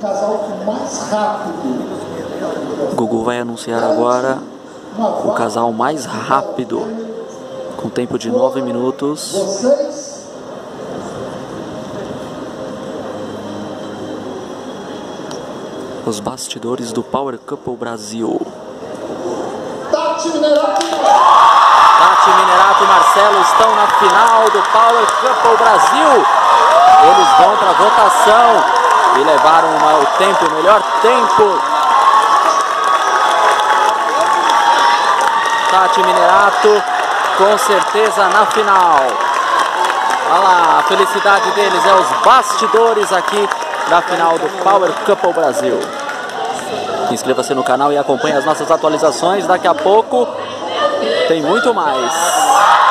casal mais rápido. Gugu vai anunciar agora o casal mais rápido, com tempo de 9 minutos. Vocês. Os bastidores do Power Couple Brasil. Tati Minerato e Marcelo estão na final do Power Couple Brasil. Eles vão para votação e levaram o melhor tempo. Tati Minerato, com certeza na final. Olha lá, a felicidade deles é os bastidores aqui na final do Power Couple Brasil. Inscreva-se no canal e acompanhe as nossas atualizações. Daqui a pouco tem muito mais.